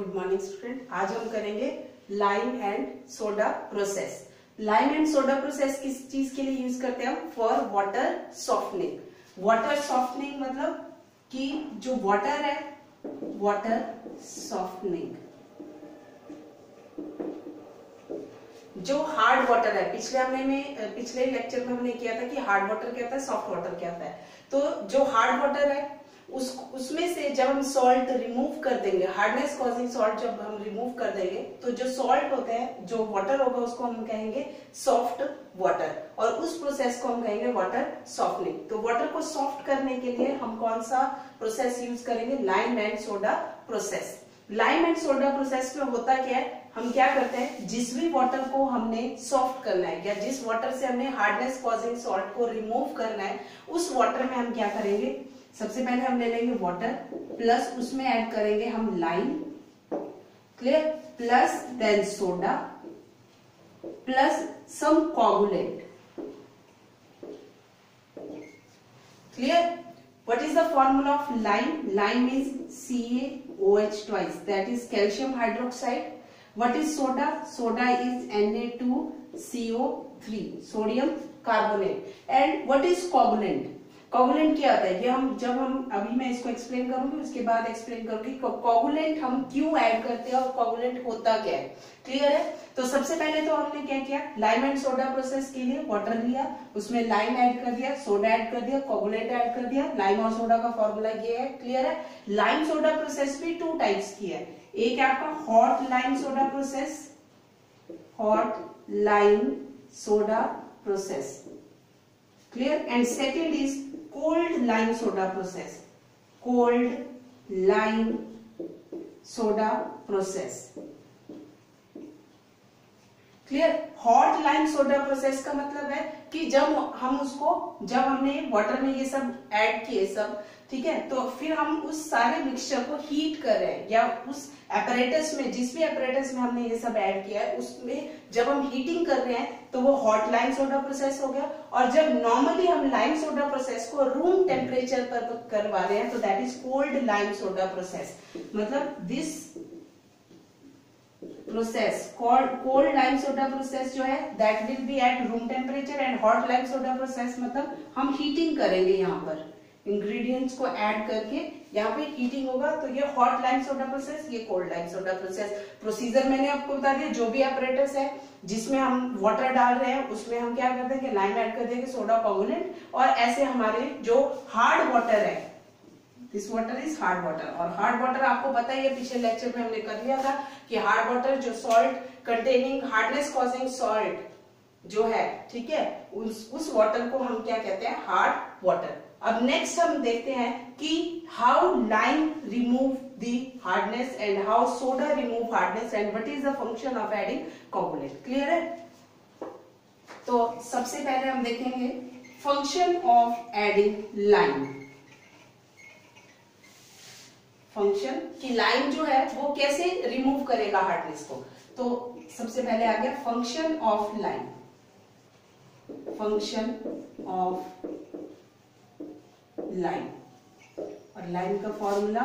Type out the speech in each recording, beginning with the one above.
Good morning student. आज हम करेंगे lime and soda process. Lime and soda process किस चीज के लिए यूज करते हैं हम? For water softening. Water softening मतलब कि जो वाटर है, वाटर सॉफ्टनिंग, जो हार्ड वाटर है। पिछले लेक्चर में हमने किया था कि हार्ड वाटर क्या होता है, सॉफ्ट वाटर क्या होता है। तो जो हार्ड वाटर है उसमें से जब हम सॉल्ट रिमूव कर देंगे, हार्डनेस कॉजिंग सॉल्ट जब हम रिमूव कर देंगे, तो जो सॉल्ट होते हैं, जो वाटर होगा, उसको हम कहेंगे सॉफ्ट वाटर, और उस प्रोसेस को हम कहेंगे वाटर सॉफ्टनिंग। तो वाटर को सॉफ्ट करने के लिए हम कौन सा प्रोसेस यूज करेंगे? Lime and soda process. Lime and soda process में होता क्या है, हम क्या करते हैं, जिस भी वाटर को हमने सॉफ्ट करना है या जिस वाटर से हमने हार्डनेस कॉजिंग सॉल्ट को रिमूव करना है, उस वाटर में हम क्या करेंगे, सबसे पहले हम ले लेंगे वाटर, प्लस उसमें ऐड करेंगे हम lime, clear, plus then soda, plus some coagulant, clear. What is the formula of lime? Lime is CaOH twice, that is calcium hydroxide. What is soda? Soda is Na2CO3, sodium carbonate. And what is coagulant? Coagulant क्या होता है? ये अभी मैं इसको explain करूंगी, उसके बाद एक्सप्लेन करूंगी कोगुलेंट हम क्यों ऐड करते हैं और कोगुलेंट होता क्या है। क्लियर है? तो सबसे पहले तो हमने क्या किया, लाइम एंड सोडा प्रोसेस के लिए वाटर लिया, उसमें लाइम ऐड कर दिया, सोडा ऐड कर दिया, कोगुलेंट ऐड कर दिया। लाइम और सोडा का फॉर्मूला ये है, क्लियर है। लाइम सोडा प्रोसेस भी टू टाइप्स की है। एक है आपका hot lime soda process, hot lime soda process, clear, and second is cold lime soda process, cold lime soda process, clear. Hot lime soda process का मतलब है कि जब हमने वाटर में ये सब ऐड किए सब, ठीक है, तो फिर हम उस सारे मिक्सचर को हीट कर रहे हैं, या उस एपरेटस में, जिस भी एपरेटस में हमने ये सब ऐड किया है, उसमें जब हम हीटिंग कर रहे हैं तो वो हॉट लाइम सोडा प्रोसेस हो गया। और जब नॉर्मली हम लाइम सोडा प्रोसेस को रूम टेम्परेचर पर करवा रहे हैं तो that is cold lime soda process. मतलब this process cold lime soda process जो है that will be at room temperature, and hot lime soda process मतलब हम हीटिंग करेंगे, यहाँ पर इंग्रेडिएंट्स को ऐड करके यहाँ पे हीटिंग होगा। तो ये हॉट लाइम सोडा प्रोसेस, ये cold lime soda process. Procedure मैंने आपको बता दिया, जो भी एपरेटस है जिसमें हम वाटर डाल रहे हैं उसमें हम क्या करते हैं कि लाइम ऐड कर देंगे, सोडा, कोगुलेंट, और ऐसे हमारे जो हार्ड वाटर है, this water is hard water. और हार्ड वाटर आपको पता ही है, पिछले लेक्चर में हमने कर लिया था कि हार्ड वाटर जो salt containing hardness causing salt जो है, ठीक है, उस वाटर को हम क्या कहते हैं, हार्ड वाटर। अब नेक्स्ट हम देखते हैं कि how lime remove the hardness and how soda remove hardness and what is the function of adding coagulant. Clear है? तो सबसे पहले हम देखेंगे function of adding lime. Function कि लाइम जो है वो कैसे रिमूव करेगा हार्डनेस को। तो सबसे पहले आ गया function of lime. Function of lime, और लाइम का formula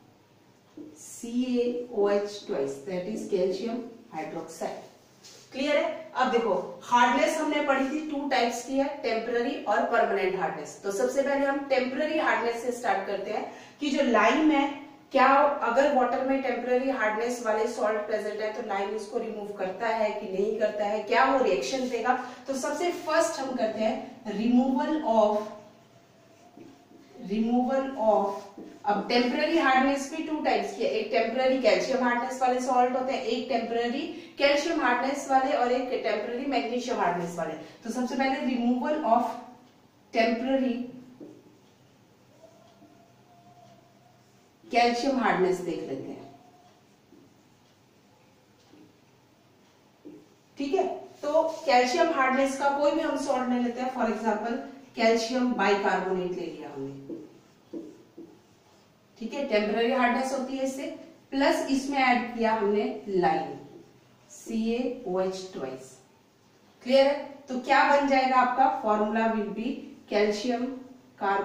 CaOH twice, that is calcium hydroxide. Clear है? अब देखो, हार्डनेस हमने पढ़ी थी, टू टाइप्स की है, टेम्पररी और परमानेंट हार्डनेस। तो सबसे पहले हम टेम्पररी हार्डनेस से स्टार्ट करते हैं कि जो लाइम है, क्या अगर वाटर में टेम्पररी हार्डनेस वाले सॉल्ट प्रेजेंट है तो लाइम उसको रिमूव करता है कि नहीं करता है, क्या वो रिएक्शन देगा। तो सबसे फर्स्ट हम करते हैं रिमूवल ऑफ। अब टेम्पररी हार्डनेस भी टू टाइप्स की है, एक टेम्पररी कैल्शियम हार्डनेस वाले सॉल्ट होते हैं, एक टेम्पररी कैल्शियम हार्डनेस वाले, और एक टेम्पररी मैग्नीशियम हार्डनेस वाले। तो सबसे पहले removal of temporary calcium hardness देख लेते हैं, ठीक है। तो कैल्शियम हार्डनेस का कोई भी हम सॉल्ट ले लेते हैं, फॉर एग्जांपल कैल्शियम बाइकार्बोनेट ले लिया हमने, ठीक है, टेम्पररी हार्डनेस होती है इससे, प्लस इसमें ऐड किया हमने लाइम, CaOH ट्वाइस। क्लियर है? तो क्या बन जाएगा आपका formula will be calcium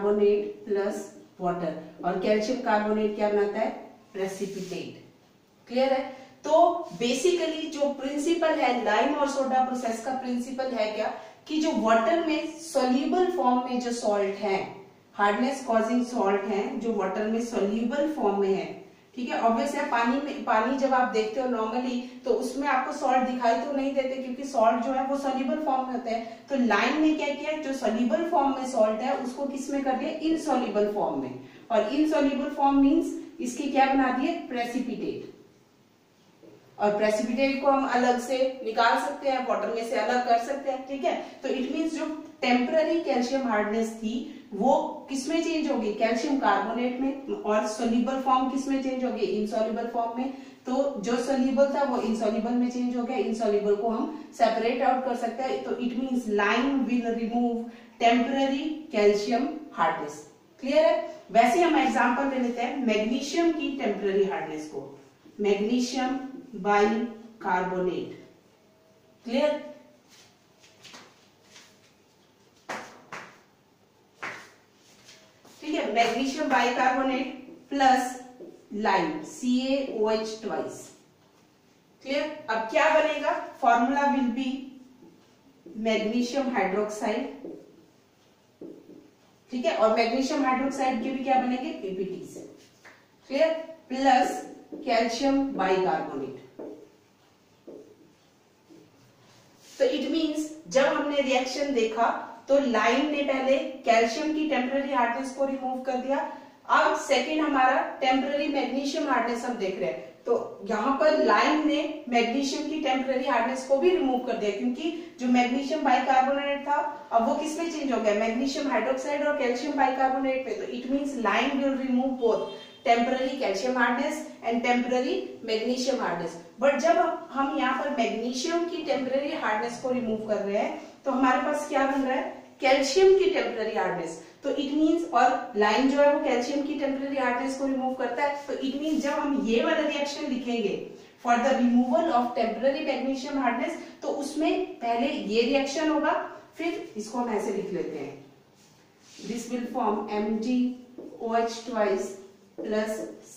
carbonate plus water, और कैल्शियम कार्बोनेट क्या बनाता है, प्रेसिपिटेट। क्लियर है? तो बेसिकली जो प्रिंसिपल है लाइम और सोडा प्रोसेस का प्रिंसिपल है क्या, कि जो वाटर में सोल्यूबल फॉर्म में जो सॉल्ट है, हार्डनेस कॉजिंग सॉल्ट है जो वाटर में सोल्यूबल फॉर्म में है, ठीक है, ऑब्वियस है, पानी जब आप देखते हो नॉर्मली तो उसमें आपको सॉल्ट दिखाई तो नहीं देते क्योंकि सॉल्ट जो है वो सोल्यूबल फॉर्म में होता है। तो लाइम ने क्या किया, जो सोल्यूबल फॉर्म में सॉल्ट है उसको किस में कर दिया, इनसॉल्यूबल फॉर्म में, और इनसॉल्यूबल फॉर्म मींस इसकी क्या बना दिए, प्रेसिपिटेट। और प्रेसिपिटेट को हम अलग से निकाल सकते हैं, वाटर में से अलग कर सकते हैं, ठीक है। तो इट मींस जो टेम्पररी कैल्शियम हार्डनेस थी वो किसमें चेंज होगी, कैल्शियम कार्बोनेट में, और सोल्यूबल फॉर्म किसमें चेंज होगी, इनसॉल्यूबल फॉर्म में। तो जो सोल्यूबल था वो इनसॉल्यूबल में चेंज हो गया, इनसॉल्यूबल को हम सेपरेट आउट कर सकते हैं। तो it means lime will remove temporary calcium hardness. Clear है? वैसे हम एग्जांपल ले लेते हैं मैग्नीशियम की टेम्पररी हार्डनेस को, मैग्नीशियम बाइकार्बोनेट। क्लियर? ठीक है, magnesium bicarbonate plus lime CaOH twice. Clear? अब क्या बनेगा, formula will be magnesium hydroxide, ठीक है, और मैग्नीशियम हाइड्रोक्साइड के भी क्या बनेंगे, PPT से। क्लियर? Plus calcium bicarbonate. तो इट मींस जब हमने रिएक्शन देखा तो लाइम ने पहले कैल्शियम की टेम्पररी हार्डनेस को रिमूव कर दिया, अब सेकेंड हमारा टेम्पररी मैग्नीशियम हार्डनेस हम देख रहे हैं। तो यहां पर लाइम ने मैग्नीशियम की टेम्पररी हार्डनेस को भी रिमूव कर दिया, क्योंकि जो मैग्नीशियम बाइकार्बोनेट था अब वो किसमें चेंज हो गया, मैग्नीशियम हाइड्रोक्साइड और कैल्शियम बाइकार्बोनेट पे। तो it means lime will remove both temporary calcium hardness and temporary magnesium hardness. But जब हम यहाँ पर मैग्नीशियम की टेम्पररी हार्डनेस को रिमूव कर रहे हैं तो हमारे पास क्या बन रहा है, कैल्शियम की टेम्पररी हार्डनेस। तो इट मींस, और लाइम जो है वो कैल्शियम की टेम्पररी हार्डनेस को रिमूव करता है। तो इट मींस जब हम ये वाला रिएक्शन लिखेंगे for the removal of temporary magnesium hardness, तो उसमें पहले ये रिएक्शन होगा, फिर इसको हम ऐसे लिख लेते हैं, this will form MgOH twice plus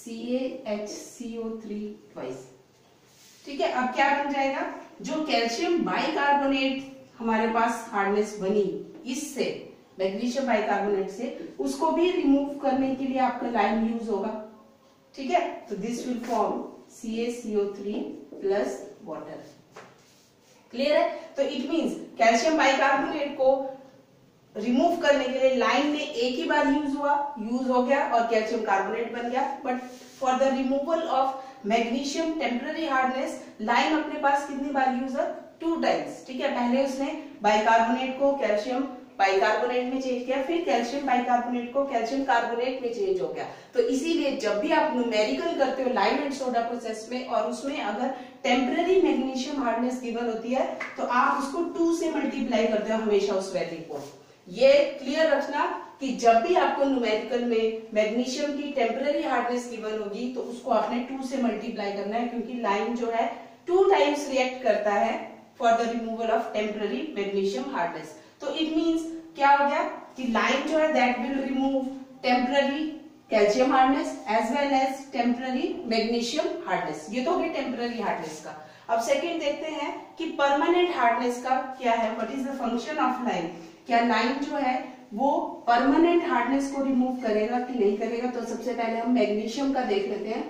CaHCO3 twice. ठीक है, अब क्या बन जाएगा, जो कैल्शियम बाइकार्बोनेट हमारे पास हार्डनेस बनी इससे, मैग्नीशियम बाइकार्बोनेट से, उसको भी रिमूव करने के लिए आपका लाइम यूज होगा। ठीक है, तो this will form CaCO3 plus water. Clear है? तो इट मींस कैल्शियम बाइकार्बोनेट को रिमूव करने के लिए लाइम में एक ही बार यूज हो गया और कैल्शियम कार्बोनेट बन गया। But for the removal of magnesium temporary hardness lime अपने पास कितनी बार यूज है, 2 टाइम्स। ठीक है, पहले उसने बाइकार्बोनेट को कैल्शियम बाइकार्बोनेट में चेंज किया, फिर कैल्शियम बाइकार्बोनेट को कैल्शियम कार्बोनेट में चेंज हो गया। तो इसीलिए जब भी आप न्यूमेरिकल करते हो लाइम एंड सोडा प्रोसेस में, और उसमें अगर टेम्पररी मैग्नीशियम हार्डनेस गिवन होती है तो आप उसको 2 से मल्टीप्लाई करते हो हमेशा उस वैल्यू को। ये क्लियर रखना कि जब भी आपको न्यूमेरिकल में मैग्नीशियम की टेम्पररी हार्डनेस गिवन होगी तो उसको आपने 2 से मल्टीप्लाई करना है, क्योंकि लाइम जो है 2 टाइम्स रिएक्ट करता है for the removal of temporary magnesium hardness. तो इट मींस क्या हो गया कि लाइम जो है that will remove temporary calcium hardness as well as temporary magnesium hardness. ये तो हो गया टेम्पररी हार्डनेस का। अब सेकेंड देखते हैं कि परमानेंट हार्डनेस का क्या है, what is the function of lime. क्या लाइम जो है वो परमानेंट हार्डनेस को रिमूव करेगा कि नहीं करेगा। तो सबसे पहले हम मैग्नीशियम का देख लेते हैं।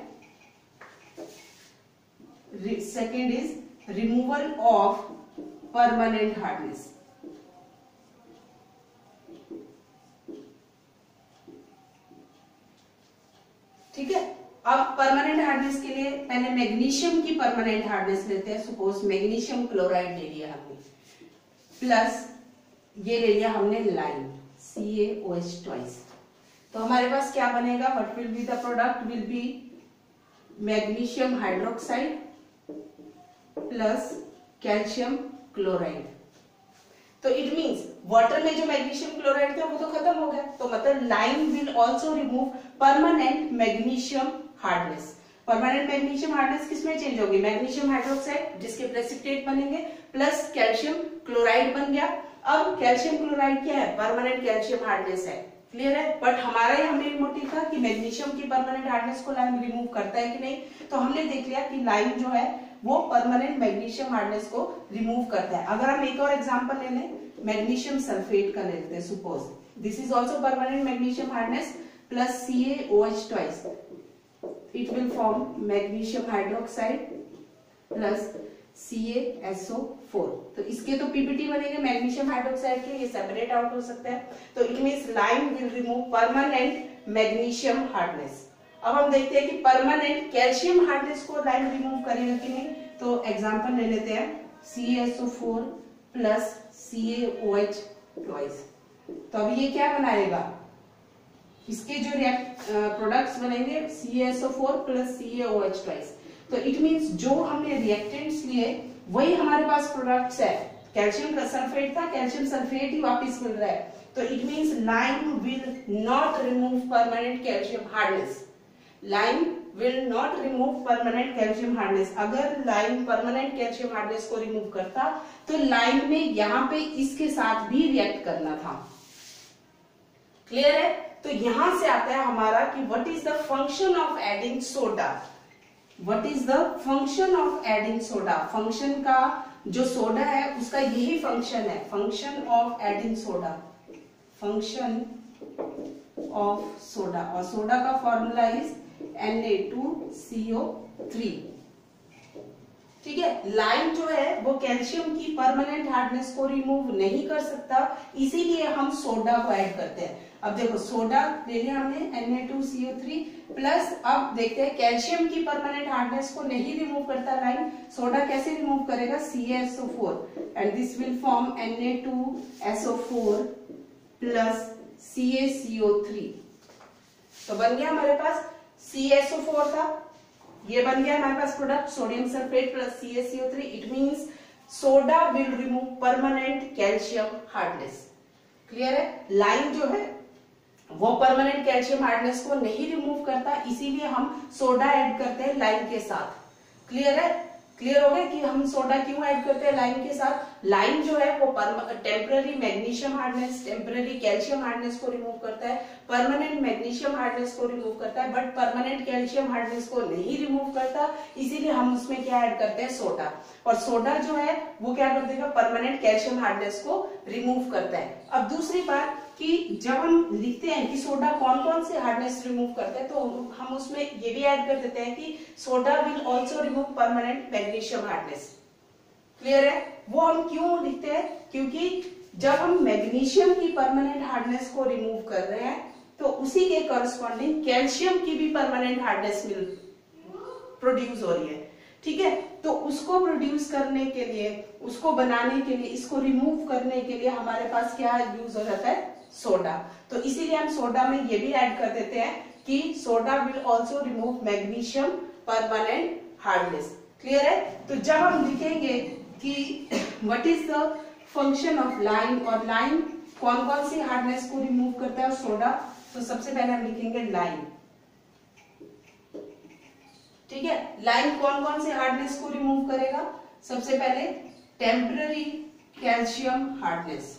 Second is removal of permanent hardness. ठीक है, अब परमानेंट हार्डनेस के लिए पहले मैग्नीशियम की परमानेंट हार्डनेस लेते हैं। सपोज मैग्नीशियम क्लोराइड ले लिया हमने, प्लस ये ले लिया हमने लाइम CaOH ट्वाइस। तो हमारे पास क्या बनेगा, what will be the product, will be magnesium hydroxide plus calcium chloride. तो इट मींस वाटर में जो मैग्नीशियम क्लोराइड था वो तो खत्म हो गया, तो मतलब lime will also remove permanent magnesium hardness. Permanent magnesium hardness किसमें चेंज होगी, मैग्नीशियम हाइड्रोक्साइड जिसके प्रेसिपिटेट बनेंगे प्लस कैल्शियम क्लोराइड बन गया। अब कैल्शियम क्लोराइड क्या है, परमानेंट कैल्शियम हार्डनेस है, क्लियर है। बट हमारा यहाँ मेन मोटिव था कि मैग्नीशियम की परमानेंट हार्डनेस को लाइम रिमूव करता है कि नहीं, तो हमने देख लिया कि लाइम जो है वो परमानेंट मैग्नीशियम हार्डनेस को रिमूव करता है। अगर हम एक और एग्जांपल ले लें, मैग्नीशियम सल्फेट का ले लेते हैं, suppose this is also permanent magnesium hardness plus CaOH twice, it will form magnesium hydroxide plus CaSO4। तो इसके तो पीपीटी बनेंगे मैग्नीशियम हाइड्रोक्साइड के, ये सेपरेट आउट हो सकता है। तो it means lime will remove permanent magnesium hardness. अब हम देखते हैं कि परमानेंट कैल्शियम हार्डनेस को लाइम रिमूव करेगा कि नहीं। तो एग्जांपल ले लेते हैं, CaSO4 प्लस CaOH ट्वाइस। तो अब ये क्या बनाएगा, इसके जो प्रोडक्ट्स बनेंगे CaSO4 प्लस CaOH ट्वाइस। तो इट मींस जो हमने रिएक्टेंट्स लिए वही हमारे पास प्रोडक्ट्स है। कैल्शियम का सल्फेट था, कैल्शियम सल्फेट ही वापस मिल रहा है। तो it means lime will not remove permanent calcium hardness. Lime will not remove permanent calcium hardness. अगर लाइम परमानेंट कैल्शियम हार्डनेस को रिमूव करता तो लाइम में यहाँ पे इसके साथ भी रिएक्ट करना था। क्लियर है। तो यहां से आता है हमारा कि what is the function of adding soda. What is the function of adding soda. Function का जो सोडा है उसका यही फंक्शन है, function of adding soda, function of soda. और सोडा का फॉर्मूला इज Na2CO3। ठीक है। लाइम जो है वो कैल्शियम की परमानेंट हार्डनेस को रिमूव नहीं कर सकता, इसीलिए हम सोडा को ऐड करते हैं। अब देखो सोडा ले लिया हमने Na2CO3 प्लस, अब देखते हैं कैल्शियम की परमानेंट हार्डनेस को नहीं रिमूव करता लाइम, सोडा कैसे रिमूव करेगा, CaSO4 and this will form Na2SO4 plus CaCO3। तो बन गया हमारे पास CaSO4 था, ये बन गया हमारे पास product sodium sulphate plus CaCO3। It means soda will remove permanent calcium hardness. Clear है। लाइम जो है वो परमानेंट कैल्शियम हार्डनेस को नहीं रिमूव करता, इसीलिए हम सोडा ऐड करते हैं लाइम के साथ। क्लियर है। क्लियर हो गया कि हम सोडा क्यों ऐड करते हैं लाइम के साथ। लाइम जो है वो temporary magnesium hardness, temporary calcium hardness को रिमूव करता है, परमानेंट मैग्नीशियम हार्डनेस को रिमूव करता है, बट परमानेंट कैल्शियम हार्डनेस को नहीं रिमूव करता, इसीलिए हम उसमें क्या ऐड करते हैं, सोडा। और सोडा जो है वो क्या कर देगा, परमानेंट कैल्शियम हार्डनेस को रिमूव करता है। अब दूसरी बात कि जब हम लिखते हैं कि सोडा कौन कौन से हार्डनेस रिमूव करते हैं, तो हम उसमें ये भी ऐड कर देते हैं कि soda will also remove permanent magnesium hardness. Clear है। वो हम क्यों लिखते हैं, क्योंकि जब हम मैग्नीशियम की परमानेंट हार्डनेस को रिमूव कर रहे हैं तो उसी के करस्पॉन्डिंग कैल्शियम की भी परमानेंट हार्डनेस प्रोड्यूस हो रही है। ठीक है। तो उसको प्रोड्यूस करने के लिए, उसको बनाने के लिए, इसको रिमूव करने के लिए हमारे पास क्या यूज हो जाता है, सोडा। तो इसीलिए हम सोडा में ये भी ऐड कर देते हैं कि soda will also remove magnesium permanent hardness. Clear है। तो जब हम लिखेंगे कि what is the function of lime, और लाइम कौन कौन सी हार्डनेस को रिमूव करता है, सोडा, तो सबसे पहले हम लिखेंगे लाइम। ठीक है। लाइम कौन कौन से हार्डनेस को रिमूव करेगा, सबसे पहले temporary calcium hardness,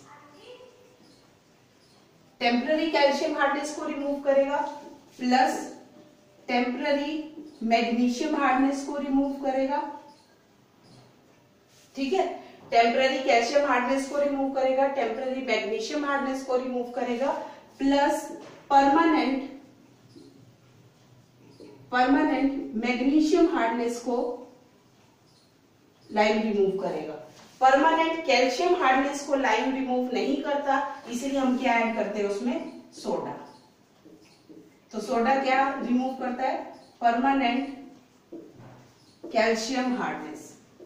temporary calcium hardness को रिमूव करेगा, प्लस टेम्पररी मैग्नीशियम हार्डनेस को रिमूव करेगा। ठीक है। टेम्पररी कैल्शियम हार्डनेस को रिमूव करेगा, टेम्पररी मैग्नीशियम हार्डनेस को रिमूव करेगा, प्लस परमानेंट मैग्नीशियम हार्डनेस को लाइम रिमूव करेगा। परमानेंट कैल्शियम हार्डनेस को लाइम रिमूव नहीं करता, इसीलिए हम क्या ऐड करते हैं उसमें, सोडा। तो सोडा क्या रिमूव करता है, परमानेंट कैल्शियम हार्डनेस।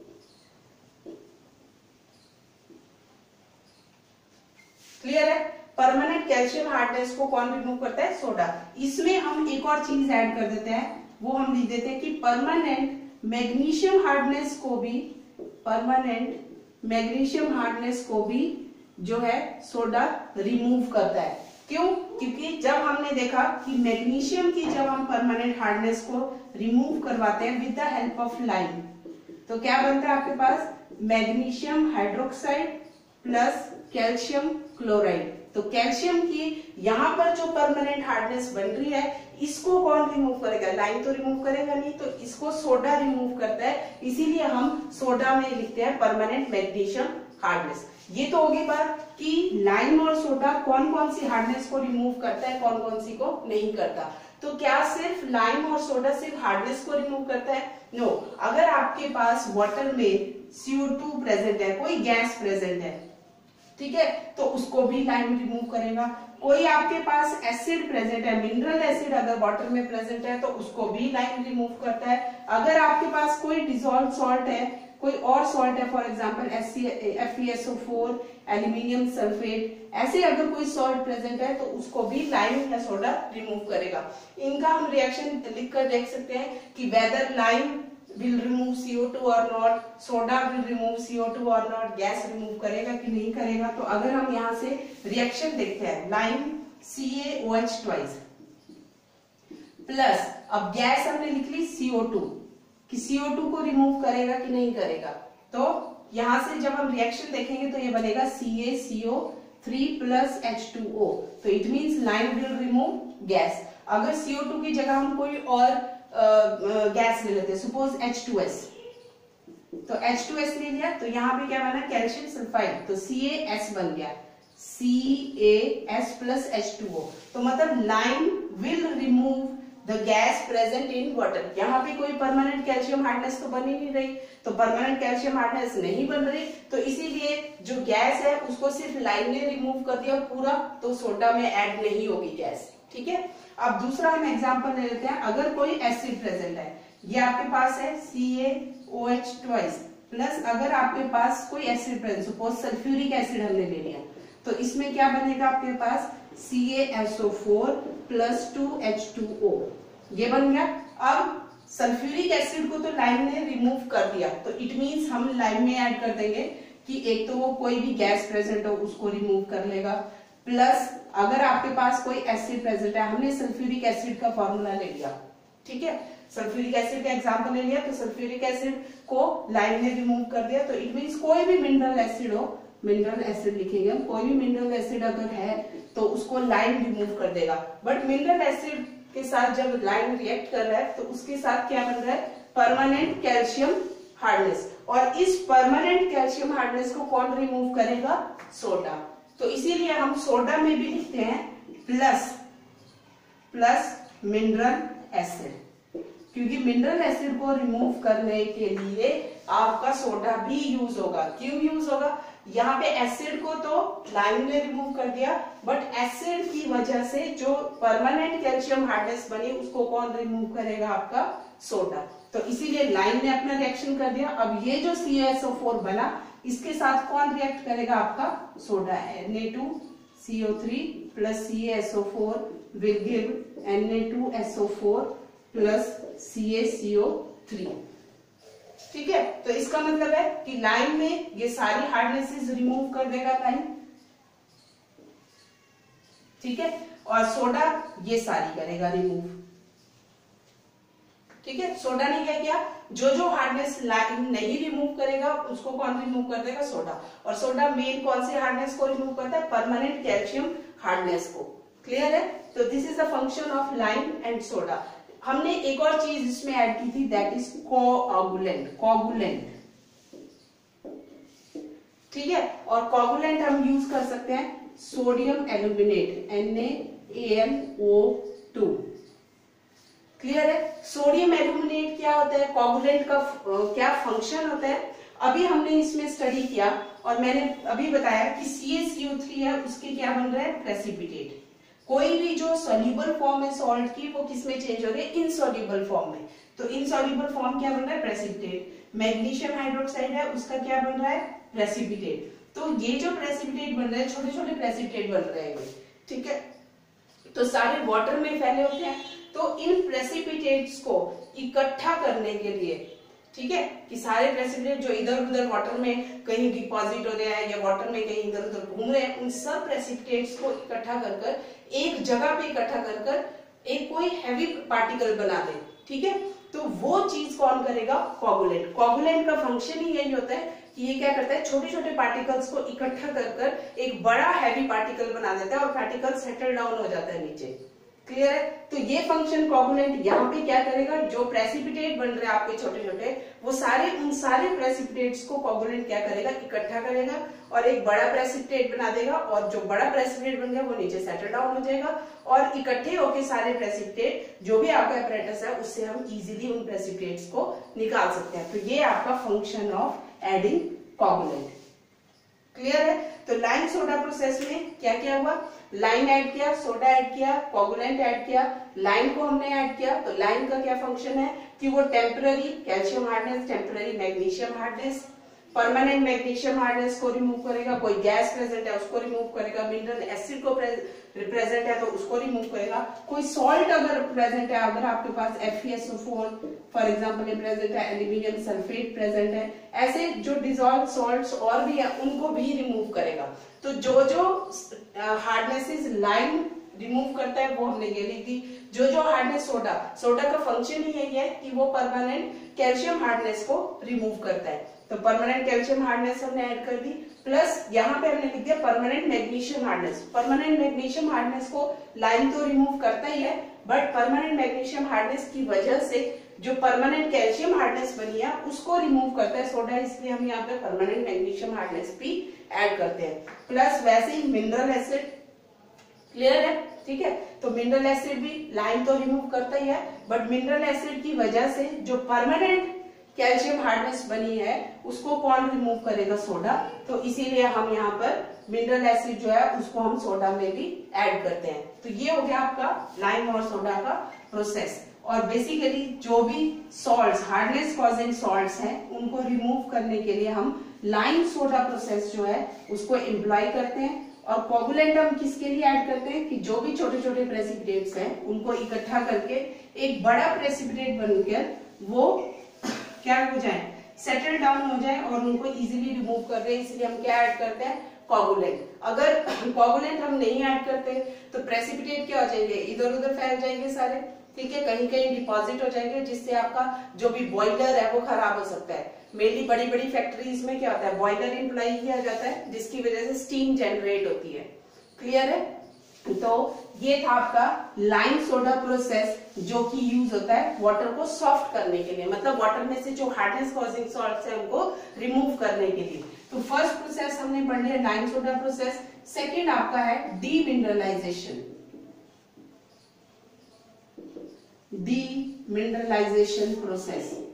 क्लियर है। परमानेंट कैल्शियम हार्डनेस को कौन रिमूव करता है, सोडा। इसमें हम एक और चीज ऐड कर देते हैं, वो हम लिख देते हैं कि परमानेंट मैग्नीशियम हार्डनेस को भी, परमानेंट मैग्नीशियम हार्डनेस को भी जो है सोडा रिमूव करता है। क्यों, क्योंकि जब हमने देखा कि मैग्नीशियम की जब हम परमानेंट हार्डनेस को रिमूव करवाते हैं with the help of lime, तो क्या बनता है आपके पास, magnesium hydroxide plus calcium chloride. तो कैल्शियम की यहाँ पर जो परमानेंट हार्डनेस बन रही है, इसको कौन रिमूव करेगा? लाइम तो रिमूव करेगा नहीं, तो इसको सोडा रिमूव करता है, इसीलिए हम सोडा में लिखते हैं परमानेंट मैग्नीशियम हार्डनेस। ये तो होगी बात कि लाइम और सोडा कौन कौन सी हार्डनेस को रिमूव करता है, कौन कौन सी को नहीं करता। तो क्या सिर्फ लाइम और सोडा सिर्फ हार्डनेस को रिमूव करता है? नो। अगर आपके पास वाटर में CO2 प्रेजेंट है, कोई गैस प्रेजेंट है, ठीक है, तो उसको भी लाइम रिमूव करेगा। कोई आपके पास एसिड प्रेजेंट है, मिनरल एसिड अगर वाटर में प्रेजेंट है, तो उसको भी लाइम रिमूव करता है। अगर आपके पास कोई डिसॉल्व सॉल्ट है, कोई और सॉल्ट है, for example FeSO4, aluminium sulphate, ऐसे अगर कोई सॉल्ट प्रेजेंट है तो उसको भी लाइम या सोडा रिमूव करेगा। इनका हम रिएक्शन लिखकर देख सकते हैं कि whether lime will remove CO2 or not, soda will remove CO2 or not, gas remove करेगा कि नहीं करेगा। तो अगर हम यहाँ से रिएक्शन देखते हैं, लाइम CaOH ट्वाइस प्लस, अब गैस हमने लिख ली CO2, कि CO2 को रिमूव करेगा कि नहीं करेगा। तो यहाँ से जब हम रिएक्शन देखेंगे तो ये बनेगा CaCO3 प्लस H2O, तो it means lime will remove gas. अगर CO2 की जगह हम कोई और गैस ले लेते हैं, सपोज H2S, तो H2S ले लिया, तो यहाँ पे क्या बना? कैल्शियम सल्फाइड, तो CaS बन गया, CaS प्लस H2O। तो मतलब lime will remove the gas present in water. यहाँ पे कोई परमानेंट कैल्शियम हार्डनेस तो बन ही नहीं रही, तो परमानेंट कैल्शियम हार्डनेस नहीं बन रही, तो इसीलिए जो गैस है उसको सिर्फ लाइम ने रिमूव कर दिया पूरा, तो सोडा में ऐड नहीं होगी गैस। ठीक है, अब दूसरा हम एग्जांपल ले लेते हैं। अगर कोई एसिड प्रेजेंट है, ये आपके पास है CaOH ट्वाइस प्लस, अगर आपके पास कोई acid present, suppose sulphuric acid हमने ले लिया, तो इसमें क्या बनेगा आपके पास? CaSO4 प्लस 2H2O, ये बन गया। अब सल्फ्यूरिक एसिड को तो लाइम ने रिमूव कर दिया, तो इट मीन्स हम लाइम में ऐड कर देंगे कि एक तो वो कोई भी गैस प्रेजेंट हो उसको रिमूव कर लेगा, प्लस अगर आपके पास कोई एसिड प्रेजेंट है, हमने सल्फ्यूरिक एसिड का फॉर्मूला ले लिया, ठीक है, सल्फ्यूरिक एसिड का एग्जांपल ले लिया, तो सल्फ्यूरिक एसिड को लाइम ने रिमूव कर दिया, तो इट मींस कोई भी मिनरल एसिड हो, मिनरल एसिड लिखेंगे हम, कोई भी मिनरल एसिड अगर है तो उसको लाइम रिमूव कर देगा। बट मिनरल एसिड के साथ जब लाइम रिएक्ट कर रहा है तो उसके साथ क्या बन रहा है? परमानेंट कैल्शियम हार्डनेस, और इस परमानेंट कैल्शियम हार्डनेस को कौन रिमूव करेगा? सोडा। तो इसीलिए हम सोडा में भी लिखते हैं प्लस मिनरल एसिड, क्योंकि मिनरल एसिड को रिमूव करने के लिए आपका सोडा भी यूज होगा। क्यों यूज होगा? यहाँ पे एसिड को तो लाइम ने रिमूव कर दिया, बट एसिड की वजह से जो परमानेंट कैल्शियम हार्डनेस बनी उसको कौन रिमूव करेगा? आपका सोडा। तो इसीलिए लाइम ने अपना रिएक्शन कर दिया। अब ये जो CaSO4 बना, इसके साथ कौन रिएक्ट करेगा? आपका soda. Na2CO3 plus CaSO4 will give Na2SO4 plus CaCO3। ठीक है, तो इसका मतलब है कि लाइम में ये सारी हार्डनेसेस रिमूव कर देगा लाइम, ठीक है, और सोडा ये सारी करेगा रिमूव। ठीक है, सोडा ने क्या किया? जो हार्डनेस लाइम नहीं रिमूव करेगा उसको कौन रिमूव कर देगा? सोडा। और सोडा मेन कौन सी हार्डनेस को रिमूव करता है? परमानेंट कैल्शियम हार्डनेस को। क्लियर है? तो this is the function of lime and soda. हमने एक और चीज इसमें ऐड की थी, दैट इज कोगुलेंट। ठीक है, और कोगुलेंट हम यूज कर सकते हैं सोडियम एल्यूमिनेट NaAlO2। क्लियर है? सोडियम एल्यूमिनेट क्या होता है, कोगुलेंट का क्या फंक्शन होता है, अभी हमने इसमें स्टडी किया और मैंने अभी बताया कि CaCO3 है, उसके क्या बन रहा है? प्रेसिपिटेट। कोई भी जो सॉल्युबल फॉर्म है सॉल्ट की, वो किस में चेंज हो रही है? इनसॉल्युबल फॉर्म में। तो इनसॉल्युबल फॉर्म क्या बन रहा है? प्रेसिपिटेट। मैग्नीशियम हाइड्रोक्साइड है, उसका क्या बन रहा है? प्रेसिपिटेट। तो ये जो प्रेसिपिटेट बन रहे हैं, छोटे छोटे प्रेसिपिटेट बन रहे हैं, ठीक है, तो सारे वाटर में फैले होते हैं। तो इन प्रेसिपिटेट्स को इकट्ठा करने के लिए, ठीक है, कि सारे प्रेसिपिटेट जो इधर उधर वाटर में कहीं डिपॉजिट हो रहे हैं या वाटर में कहीं इधर उधर घूम रहे हैं, उन सब प्रेसिपिटेट्स को इकट्ठा कर एक जगह पे इकट्ठा कर एक कोई हैवी पार्टिकल बना दे। ठीक है, तो वो चीज कौन करेगा? कोगुलेंट। कोगुलेंट का फंक्शन ही यही होता है कि ये क्या करता है, छोटे छोटे पार्टिकल्स को इकट्ठा कर कर एक बड़ा हैवी पार्टिकल बना देता है और पार्टिकल सेटल डाउन हो जाता है नीचे। क्लियर है? तो ये फंक्शन कोगुलेंट यहाँ पे क्या करेगा, जो प्रेसिपिटेट बन रहे हैं आपके छोटे छोटे, वो सारे उन सारे प्रेसिपिटेट्स को कोगुलेंट क्या करेगा, इकट्ठा करेगा और एक बड़ा प्रेसिपिटेट बना देगा, और जो बड़ा प्रेसिपिटेट बन गया वो नीचे सेटल डाउन हो जाएगा, और इकट्ठे होके सारे प्रेसिपिटेट जो भी आपका apparatus है उससे हम इजीली उन प्रेसिपिटेट्स को निकाल सकते हैं। तो ये आपका function of adding coagulant. Clear है? तो लाइम सोडा प्रोसेस में क्या क्या हुआ, लाइम ऐड किया, सोडा ऐड किया, कोगुलेंट ऐड किया, लाइम को हमने ऐड किया। तो लाइम का क्या फंक्शन है कि वो temporary calcium hardness, temporary magnesium hardness, permanent magnesium hardness को रिमूव करेगा, कोई गैस प्रेजेंट है उसको रिमूव करेगा, मिनरल एसिड को प्रेजेंट है तो उसको रिमूव करेगा, कोई सॉल्ट अगर प्रेजेंट है, अगर आपके पास FeSO4 फॉर एग्जांपल प्रेजेंट है, एल्यूमिनियम सल्फेट प्रेजेंट है, ऐसे जो डिजॉल्व सॉल्ट्स और भी है उनको भी रिमूव करेगा। तो जो जो हार्डनेसेस लाइम रिमूव करता है वो हमने ये लिख दी। जो हार्डनेस सोडा का फंक्शन ही यही है कि वो परमानेंट कैल्शियम हार्डनेस को रिमूव करता है। तो परमानेंट कैल्शियम हार्डनेस हमने ऐड कर दी, प्लस यहाँ पे हमने लिख दिया permanent magnesium hardness. Permanent magnesium hardness को लाइम तो रिमूव करता ही है, बट परमानेंट मैग्नीशियम हार्डनेस की वजह से जो परमानेंट कैल्शियम हार्डनेस बनी है उसको रिमूव करता है सोडा, इसलिए हम यहाँ पे परमानेंट मैग्नीशियम हार्डनेस भी ऐड करते हैं। प्लस वैसे ही मिनरल एसिड, क्लियर है? ठीक है, तो मिनरल एसिड भी लाइम तो रिमूव करता ही है, बट मिनरल एसिड की वजह से जो परमानेंट कैल्शियम हार्डनेस बनी है उसको कौन रिमूव करेगा, सोडा। तो इसीलिए हम यहाँ पर मिनरल एसिड जो है उसको हम सोडा में भी ऐड करते हैं। तो ये हो गया आपका लाइम और सोडा का प्रोसेस। और बेसिकली जो भी सॉल्ट्स, हार्डनेस कॉजिंग सॉल्ट्स हैं, उनको रिमूव करने के लिए हम लाइम सोडा प्रोसेस जो है उसको एम्प्लॉय करते हैं। और कोगुलेंट हम किसके लिए ऐड करते हैं कि जो भी छोटे छोटे प्रेसिपिटेट्स हैं उनको इकट्ठा करके एक बड़ा प्रेसिपिटेट बनकर वो क्या हो जाए, सेटल डाउन हो जाए और उनको इजीली रिमूव कर रहे हैं, इसलिए हम क्या ऐड करते हैं, कोगुलेंट। अगर कोगुलेंट हम नहीं ऐड करते तो प्रेसिपिटेट क्या हो जाएंगे, इधर उधर फैल जाएंगे सारे, ठीक है, कहीं कहीं डिपॉजिट हो जाएंगे, जिससे आपका जो भी बॉयलर है वो खराब हो सकता है। मेनली बड़ी बड़ी फैक्ट्रीज में क्या होता है, बॉयलर इम्प्लॉय किया जाता है जिसकी वजह से स्टीम जनरेट होती है। क्लियर है? तो ये था आपका लाइम सोडा प्रोसेस, जो कि यूज होता है वाटर को सॉफ्ट करने के लिए, मतलब वाटर में से जो हार्डनेस कॉजिंग सॉल्ट्स है उनको रिमूव करने के लिए। तो फर्स्ट प्रोसेस हमने पढ़ लिया लाइम सोडा प्रोसेस। सेकेंड आपका है डीमिनरलाइजेशन। Demineralisation process,